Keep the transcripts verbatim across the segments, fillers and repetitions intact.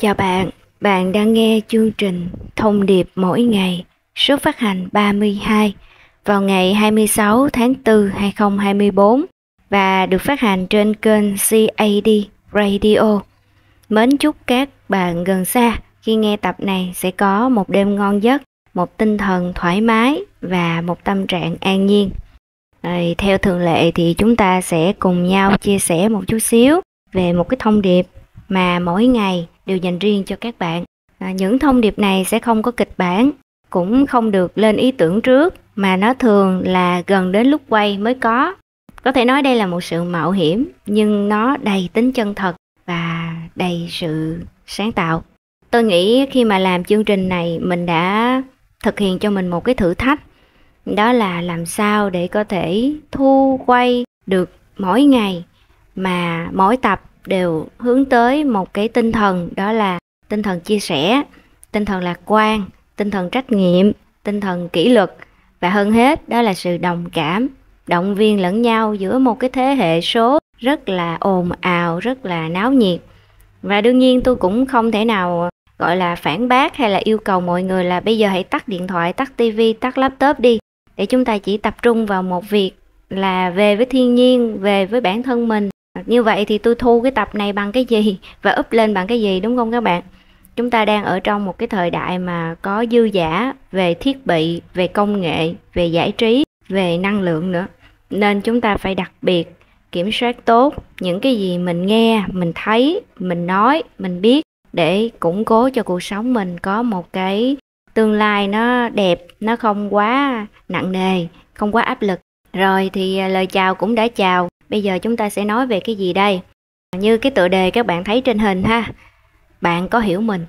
Chào bạn, bạn đang nghe chương trình Thông điệp mỗi ngày, số phát hành ba mươi hai vào ngày hai mươi sáu tháng tư năm hai nghìn không trăm hai mươi tư và được phát hành trên kênh xê a đê Radio. Mến chúc các bạn gần xa khi nghe tập này sẽ có một đêm ngon giấc, một tinh thần thoải mái và một tâm trạng an nhiên. Rồi, theo thường lệ thì chúng ta sẽ cùng nhau chia sẻ một chút xíu về một cái thông điệp mà mỗi ngày đều dành riêng cho các bạn. À, những thông điệp này sẽ không có kịch bản, cũng không được lên ý tưởng trước, mà nó thường là gần đến lúc quay mới có. Có thể nói đây là một sự mạo hiểm, nhưng nó đầy tính chân thật và đầy sự sáng tạo. Tôi nghĩ khi mà làm chương trình này, mình đã thực hiện cho mình một cái thử thách. Đó là làm sao để có thể thu quay được mỗi ngày, mà mỗi tập đều hướng tới một cái tinh thần, đó là tinh thần chia sẻ, tinh thần lạc quan, tinh thần trách nhiệm, tinh thần kỷ luật, và hơn hết đó là sự đồng cảm, động viên lẫn nhau giữa một cái thế hệ số rất là ồn ào, rất là náo nhiệt. Và đương nhiên tôi cũng không thể nào gọi là phản bác hay là yêu cầu mọi người là bây giờ hãy tắt điện thoại, tắt tivi, tắt laptop đi, để chúng ta chỉ tập trung vào một việc là về với thiên nhiên, về với bản thân mình. Như vậy thì tôi thu cái tập này bằng cái gì và up lên bằng cái gì, đúng không các bạn? Chúng ta đang ở trong một cái thời đại mà có dư dả về thiết bị, về công nghệ, về giải trí, về năng lượng nữa. Nên chúng ta phải đặc biệt kiểm soát tốt những cái gì mình nghe, mình thấy, mình nói, mình biết, để củng cố cho cuộc sống mình có một cái tương lai nó đẹp, nó không quá nặng nề, không quá áp lực. Rồi thì lời chào cũng đã chào. Bây giờ chúng ta sẽ nói về cái gì đây? Như cái tựa đề các bạn thấy trên hình ha. Bạn có hiểu mình?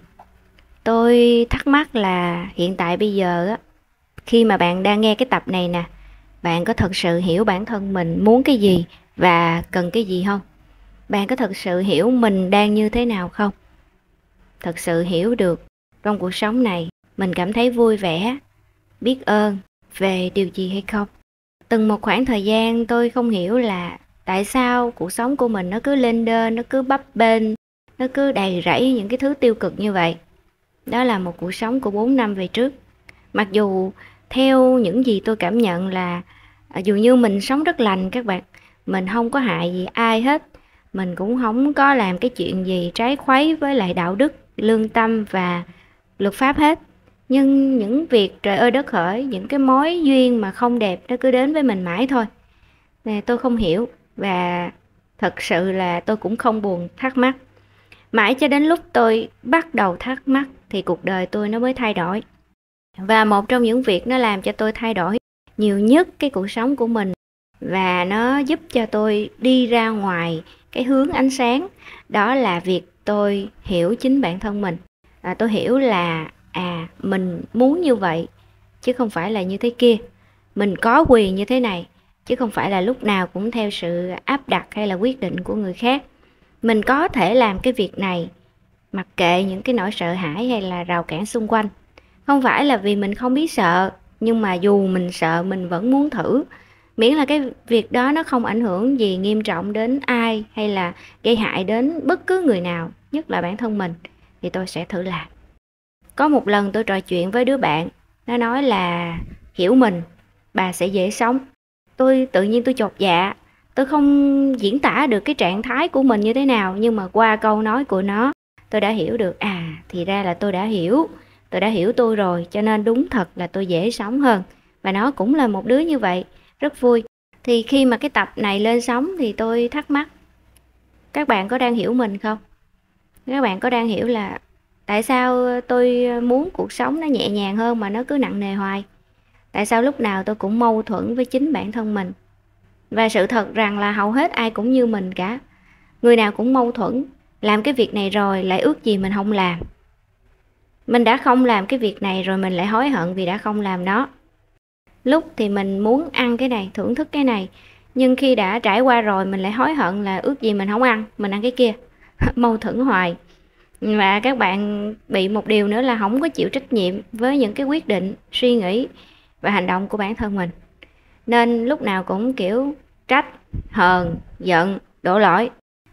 Tôi thắc mắc là hiện tại bây giờ á, khi mà bạn đang nghe cái tập này nè, bạn có thật sự hiểu bản thân mình muốn cái gì và cần cái gì không? Bạn có thật sự hiểu mình đang như thế nào không? Thật sự hiểu được trong cuộc sống này mình cảm thấy vui vẻ, biết ơn về điều gì hay không? Từng một khoảng thời gian tôi không hiểu là tại sao cuộc sống của mình nó cứ lên đên, nó cứ bấp bênh, nó cứ đầy rẫy những cái thứ tiêu cực như vậy. Đó là một cuộc sống của bốn năm về trước. Mặc dù theo những gì tôi cảm nhận là dường như mình sống rất lành các bạn. Mình không có hại gì ai hết. Mình cũng không có làm cái chuyện gì trái khuấy với lại đạo đức, lương tâm và luật pháp hết. Nhưng những việc trời ơi đất hỡi, những cái mối duyên mà không đẹp nó cứ đến với mình mãi thôi. Nè, tôi không hiểu và thật sự là tôi cũng không buồn thắc mắc. Mãi cho đến lúc tôi bắt đầu thắc mắc thì cuộc đời tôi nó mới thay đổi. Và một trong những việc nó làm cho tôi thay đổi nhiều nhất cái cuộc sống của mình, và nó giúp cho tôi đi ra ngoài cái hướng ánh sáng, đó là việc tôi hiểu chính bản thân mình. À, tôi hiểu là à mình muốn như vậy chứ không phải là như thế kia. Mình có quyền như thế này chứ không phải là lúc nào cũng theo sự áp đặt hay là quyết định của người khác. Mình có thể làm cái việc này mặc kệ những cái nỗi sợ hãi hay là rào cản xung quanh. Không phải là vì mình không biết sợ, nhưng mà dù mình sợ mình vẫn muốn thử. Miễn là cái việc đó nó không ảnh hưởng gì nghiêm trọng đến ai hay là gây hại đến bất cứ người nào, nhất là bản thân mình, thì tôi sẽ thử làm. Có một lần tôi trò chuyện với đứa bạn, nó nói là hiểu mình, bà sẽ dễ sống. Tôi tự nhiên tôi chột dạ. Tôi không diễn tả được cái trạng thái của mình như thế nào, nhưng mà qua câu nói của nó, tôi đã hiểu được, à thì ra là tôi đã hiểu. Tôi đã hiểu tôi rồi, cho nên đúng thật là tôi dễ sống hơn. Và nó cũng là một đứa như vậy, rất vui. Thì khi mà cái tập này lên sóng thì tôi thắc mắc, các bạn có đang hiểu mình không? Các bạn có đang hiểu là tại sao tôi muốn cuộc sống nó nhẹ nhàng hơn mà nó cứ nặng nề hoài? Tại sao lúc nào tôi cũng mâu thuẫn với chính bản thân mình? Và sự thật rằng là hầu hết ai cũng như mình cả. Người nào cũng mâu thuẫn, làm cái việc này rồi lại ước gì mình không làm. Mình đã không làm cái việc này rồi mình lại hối hận vì đã không làm nó. Lúc thì mình muốn ăn cái này, thưởng thức cái này, nhưng khi đã trải qua rồi mình lại hối hận là ước gì mình không ăn, mình ăn cái kia. Mâu thuẫn hoài. Và các bạn bị một điều nữa là không có chịu trách nhiệm với những cái quyết định, suy nghĩ và hành động của bản thân mình. Nên lúc nào cũng kiểu trách, hờn, giận, đổ lỗi.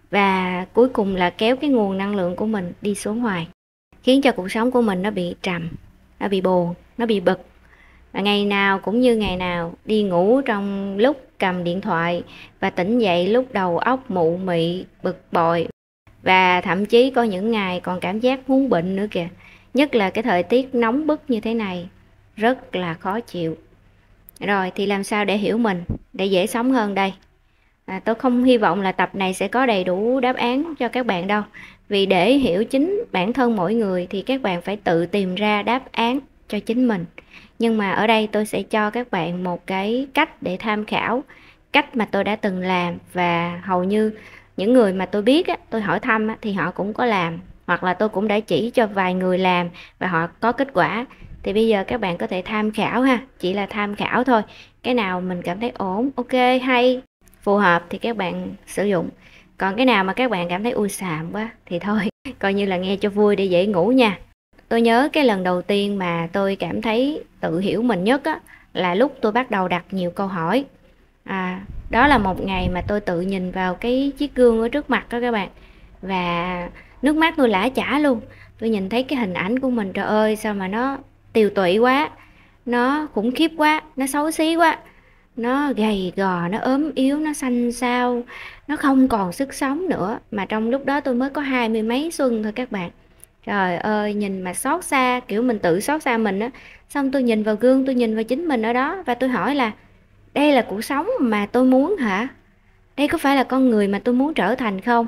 và cuối cùng là kéo cái nguồn năng lượng của mình đi xuống hoài, khiến cho cuộc sống của mình nó bị trầm, nó bị buồn, nó bị bực. Và ngày nào cũng như ngày nào, đi ngủ trong lúc cầm điện thoại và tỉnh dậy lúc đầu óc mụ mị, bực bội. Và thậm chí có những ngày còn cảm giác muốn bệnh nữa kìa. Nhất là cái thời tiết nóng bức như thế này, rất là khó chịu. Rồi thì làm sao để hiểu mình, để dễ sống hơn đây? À, tôi không hy vọng là tập này sẽ có đầy đủ đáp án cho các bạn đâu. Vì để hiểu chính bản thân mỗi người thì các bạn phải tự tìm ra đáp án cho chính mình. Nhưng mà ở đây tôi sẽ cho các bạn một cái cách để tham khảo, cách mà tôi đã từng làm, và hầu như những người mà tôi biết, tôi hỏi thăm thì họ cũng có làm, hoặc là tôi cũng đã chỉ cho vài người làm và họ có kết quả. Thì bây giờ các bạn có thể tham khảo ha, chỉ là tham khảo thôi. Cái nào mình cảm thấy ổn, ok, hay, phù hợp thì các bạn sử dụng. Còn cái nào mà các bạn cảm thấy ui xàm quá thì thôi, coi như là nghe cho vui để dễ ngủ nha. Tôi nhớ cái lần đầu tiên mà tôi cảm thấy tự hiểu mình nhất á, là lúc tôi bắt đầu đặt nhiều câu hỏi. À, đó là một ngày mà tôi tự nhìn vào cái chiếc gương ở trước mặt đó các bạn. Và nước mắt tôi lã chả luôn. Tôi nhìn thấy cái hình ảnh của mình, trời ơi sao mà nó tiều tụy quá, nó khủng khiếp quá, nó xấu xí quá, nó gầy gò, nó ốm yếu, nó xanh xao, nó không còn sức sống nữa. Mà trong lúc đó tôi mới có hai mươi mấy xuân thôi các bạn. Trời ơi, nhìn mà xót xa, kiểu mình tự xót xa mình á. Xong tôi nhìn vào gương, tôi nhìn vào chính mình ở đó và tôi hỏi là đây là cuộc sống mà tôi muốn hả? Đây có phải là con người mà tôi muốn trở thành không?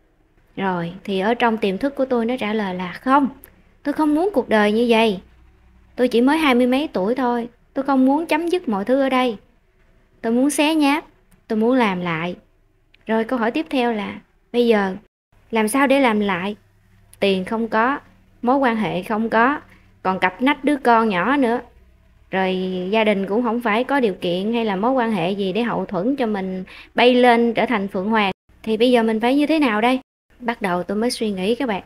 Rồi, thì ở trong tiềm thức của tôi nó trả lời là không. Tôi không muốn cuộc đời như vậy. Tôi chỉ mới hai mươi mấy tuổi thôi. Tôi không muốn chấm dứt mọi thứ ở đây. Tôi muốn xé nháp. Tôi muốn làm lại. Rồi câu hỏi tiếp theo là bây giờ làm sao để làm lại? Tiền không có, mối quan hệ không có, còn cặp nách đứa con nhỏ nữa. Rồi gia đình cũng không phải có điều kiện hay là mối quan hệ gì để hậu thuẫn cho mình bay lên trở thành Phượng Hoàng. Thì bây giờ mình phải như thế nào đây? Bắt đầu tôi mới suy nghĩ các bạn.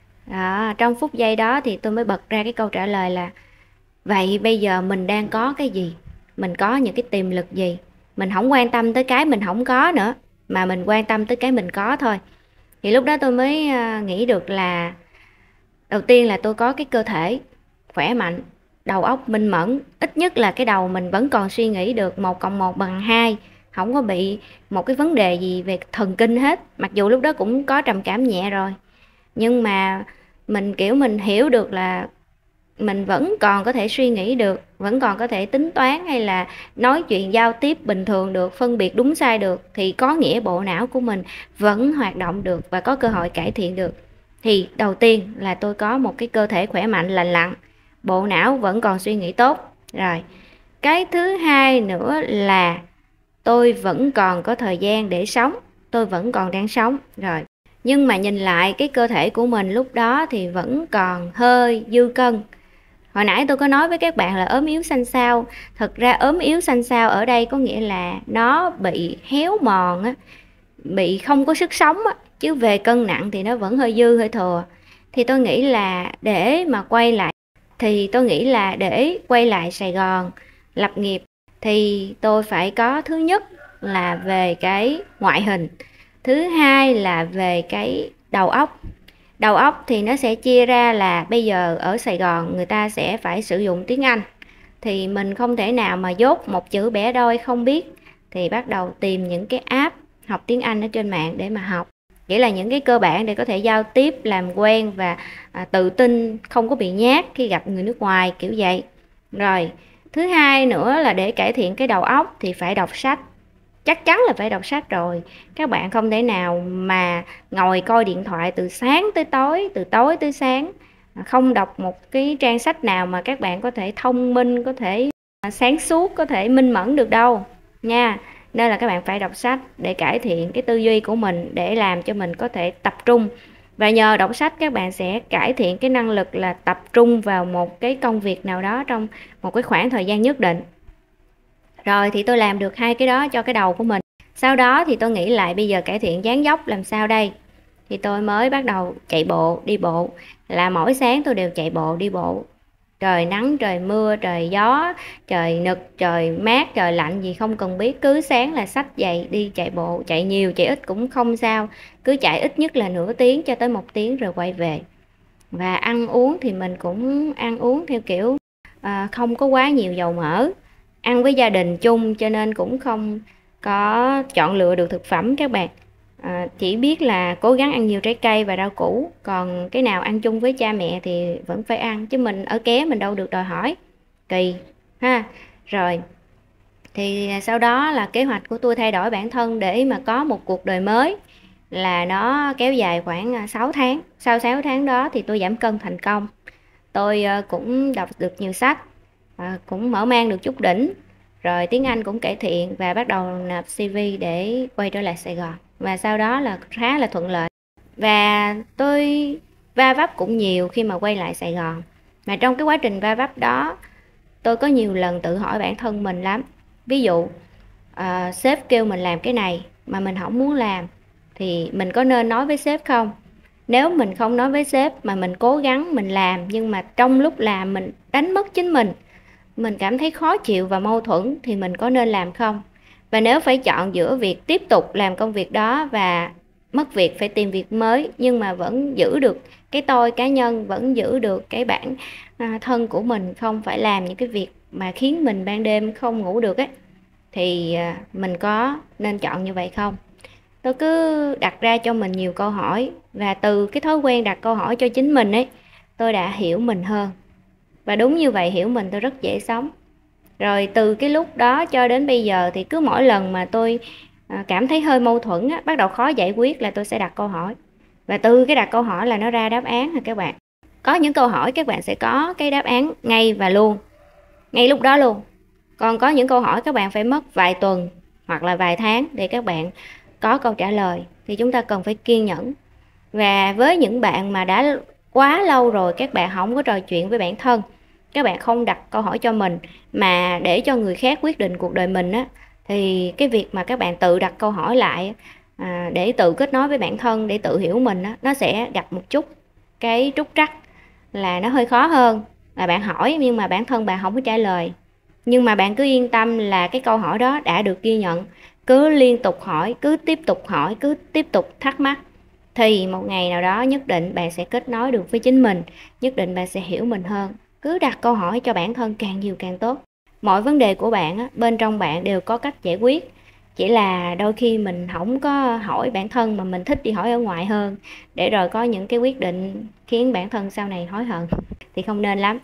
Đó, trong phút giây đó thì tôi mới bật ra cái câu trả lời là vậy bây giờ mình đang có cái gì? Mình có những cái tiềm lực gì? Mình không quan tâm tới cái mình không có nữa, mà mình quan tâm tới cái mình có thôi. Thì lúc đó tôi mới nghĩ được là đầu tiên là tôi có cái cơ thể khỏe mạnh, đầu óc minh mẫn, ít nhất là cái đầu mình vẫn còn suy nghĩ được một cộng một bằng hai, không có bị một cái vấn đề gì về thần kinh hết. Mặc dù lúc đó cũng có trầm cảm nhẹ rồi, nhưng mà mình kiểu mình hiểu được là mình vẫn còn có thể suy nghĩ được, vẫn còn có thể tính toán hay là nói chuyện giao tiếp bình thường được, phân biệt đúng sai được, thì có nghĩa bộ não của mình vẫn hoạt động được và có cơ hội cải thiện được. Thì đầu tiên là tôi có một cái cơ thể khỏe mạnh lành lặn, bộ não vẫn còn suy nghĩ tốt. Rồi, cái thứ hai nữa là tôi vẫn còn có thời gian để sống, tôi vẫn còn đang sống. Rồi, nhưng mà nhìn lại cái cơ thể của mình lúc đó thì vẫn còn hơi dư cân. Hồi nãy tôi có nói với các bạn là ốm yếu xanh xao. Thật ra ốm yếu xanh xao ở đây có nghĩa là nó bị héo mòn á, bị không có sức sống á, chứ về cân nặng thì nó vẫn hơi dư hơi thừa. Thì tôi nghĩ là để mà quay lại thì tôi nghĩ là để quay lại Sài Gòn lập nghiệp thì tôi phải có, thứ nhất là về cái ngoại hình, thứ hai là về cái đầu óc. Đầu óc thì nó sẽ chia ra là bây giờ ở Sài Gòn người ta sẽ phải sử dụng tiếng Anh. Thì mình không thể nào mà dốt một chữ bẻ đôi không biết. Thì bắt đầu tìm những cái app học tiếng Anh ở trên mạng để mà học. Nghĩa là những cái cơ bản để có thể giao tiếp, làm quen và à, tự tin, không có bị nhát khi gặp người nước ngoài, kiểu vậy. Rồi, thứ hai nữa là để cải thiện cái đầu óc thì phải đọc sách. Chắc chắn là phải đọc sách rồi. Các bạn không thể nào mà ngồi coi điện thoại từ sáng tới tối, từ tối tới sáng, không đọc một cái trang sách nào mà các bạn có thể thông minh, có thể sáng suốt, có thể minh mẫn được đâu nha. Nên là các bạn phải đọc sách để cải thiện cái tư duy của mình, để làm cho mình có thể tập trung. Và nhờ đọc sách các bạn sẽ cải thiện cái năng lực là tập trung vào một cái công việc nào đó trong một cái khoảng thời gian nhất định. Rồi thì tôi làm được hai cái đó cho cái đầu của mình. Sau đó thì tôi nghĩ lại bây giờ cải thiện dáng dốc làm sao đây? Thì tôi mới bắt đầu chạy bộ, đi bộ. Là mỗi sáng tôi đều chạy bộ, đi bộ Trời nắng, trời mưa, trời gió, trời nực, trời mát, trời lạnh gì không cần biết, cứ sáng là xách giày đi chạy bộ, chạy nhiều, chạy ít cũng không sao, cứ chạy ít nhất là nửa tiếng cho tới một tiếng rồi quay về. Và ăn uống thì mình cũng ăn uống theo kiểu à, không có quá nhiều dầu mỡ, ăn với gia đình chung cho nên cũng không có chọn lựa được thực phẩm các bạn. À, chỉ biết là cố gắng ăn nhiều trái cây và rau củ, còn cái nào ăn chung với cha mẹ thì vẫn phải ăn, chứ mình ở ké mình đâu được đòi hỏi, kỳ ha. Rồi thì sau đó là kế hoạch của tôi thay đổi bản thân để mà có một cuộc đời mới, là nó kéo dài khoảng sáu tháng. Sau sáu tháng đó thì tôi giảm cân thành công. Tôi cũng đọc được nhiều sách, cũng mở mang được chút đỉnh, rồi tiếng Anh cũng cải thiện và bắt đầu nộp xê vê để quay trở lại Sài Gòn. Và sau đó là khá là thuận lợi. Và tôi va vấp cũng nhiều khi mà quay lại Sài Gòn. Mà trong cái quá trình va vấp đó, tôi có nhiều lần tự hỏi bản thân mình lắm. Ví dụ, uh, sếp kêu mình làm cái này mà mình không muốn làm, thì mình có nên nói với sếp không? Nếu mình không nói với sếp mà mình cố gắng mình làm, nhưng mà trong lúc làm mình đánh mất chính mình, mình cảm thấy khó chịu và mâu thuẫn, thì mình có nên làm không? Và nếu phải chọn giữa việc tiếp tục làm công việc đó và mất việc phải tìm việc mới, nhưng mà vẫn giữ được cái tôi cá nhân, vẫn giữ được cái bản à, thân của mình, không phải làm những cái việc mà khiến mình ban đêm không ngủ được ấy, thì à, mình có nên chọn như vậy không? Tôi cứ đặt ra cho mình nhiều câu hỏi, và từ cái thói quen đặt câu hỏi cho chính mình ấy, tôi đã hiểu mình hơn. Và đúng như vậy, hiểu mình tôi rất dễ sống. Rồi từ cái lúc đó cho đến bây giờ thì cứ mỗi lần mà tôi à, cảm thấy hơi mâu thuẫn á, bắt đầu khó giải quyết, là tôi sẽ đặt câu hỏi. Và từ cái đặt câu hỏi là nó ra đáp án hả các bạn. Có những câu hỏi các bạn sẽ có cái đáp án ngay và luôn, ngay lúc đó luôn. Còn có những câu hỏi các bạn phải mất vài tuần hoặc là vài tháng để các bạn có câu trả lời, thì chúng ta cần phải kiên nhẫn. Và với những bạn mà đã quá lâu rồi các bạn không có trò chuyện với bản thân, các bạn không đặt câu hỏi cho mình mà để cho người khác quyết định cuộc đời mình á, thì cái việc mà các bạn tự đặt câu hỏi lại à, để tự kết nối với bản thân, để tự hiểu mình á, nó sẽ gặp một chút cái trúc trắc, là nó hơi khó hơn là bạn hỏi nhưng mà bản thân bạn không có trả lời. Nhưng mà bạn cứ yên tâm là cái câu hỏi đó đã được ghi nhận. Cứ liên tục hỏi, cứ tiếp tục hỏi, cứ tiếp tục thắc mắc, thì một ngày nào đó nhất định bạn sẽ kết nối được với chính mình, nhất định bạn sẽ hiểu mình hơn. Cứ đặt câu hỏi cho bản thân càng nhiều càng tốt. Mọi vấn đề của bạn á, bên trong bạn đều có cách giải quyết. Chỉ là đôi khi mình không có hỏi bản thân mà mình thích đi hỏi ở ngoài hơn, để rồi có những cái quyết định khiến bản thân sau này hối hận thì không nên lắm.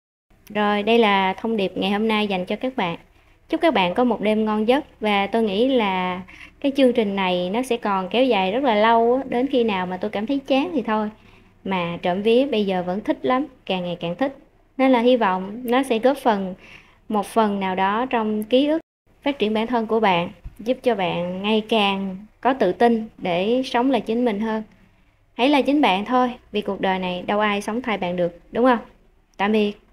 Rồi đây là thông điệp ngày hôm nay dành cho các bạn. Chúc các bạn có một đêm ngon giấc. Và tôi nghĩ là cái chương trình này nó sẽ còn kéo dài rất là lâu, đến khi nào mà tôi cảm thấy chán thì thôi. Mà trộm vía bây giờ vẫn thích lắm, càng ngày càng thích. Nên là hy vọng nó sẽ góp phần một phần nào đó trong ký ức, phát triển bản thân của bạn, giúp cho bạn ngày càng có tự tin để sống là chính mình hơn. Hãy là chính bạn thôi, vì cuộc đời này đâu ai sống thay bạn được, đúng không? Tạm biệt.